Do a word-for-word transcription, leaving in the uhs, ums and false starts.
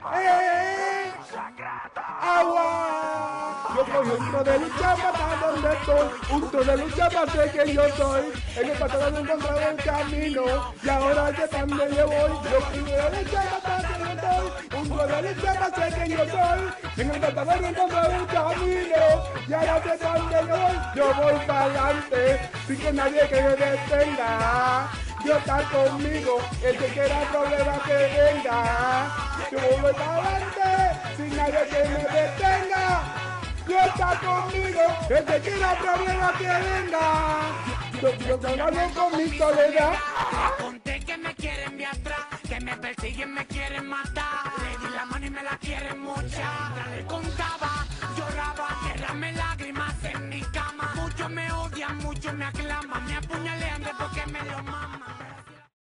¡Eh! ¡Agua! Yo cogí un tro de lucha para donde estoy, un tro de lucha para ser que yo soy. En el pasado no encontraba el camino y ahora que también yo voy. Yo cogí un tro de lucha para que yo estoy, un tro de lucha para ser que yo soy. En el pasado no encontraba el camino y ahora que también yo voy. Yo voy para adelante sin que nadie que me detenga. Dios está conmigo, el que quiera problemas que venga. Yo voy para adelante sin nadie que me detenga. Dios está conmigo, el que quiera problemas que venga. Yo quiero cargarme con mi soledad. Conté que me quieren de atrás, que me persiguen, me quieren matar.